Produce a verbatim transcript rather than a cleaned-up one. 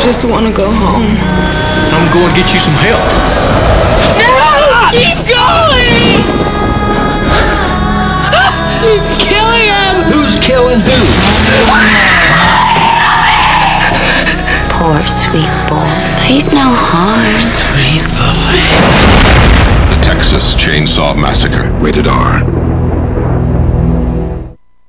just want to go home. I'm going to get you some help. No! Keep going! He's killing him! Who's killing who? Poor sweet boy. He's no harm. Sweet boy. The Texas Chainsaw Massacre. Rated R.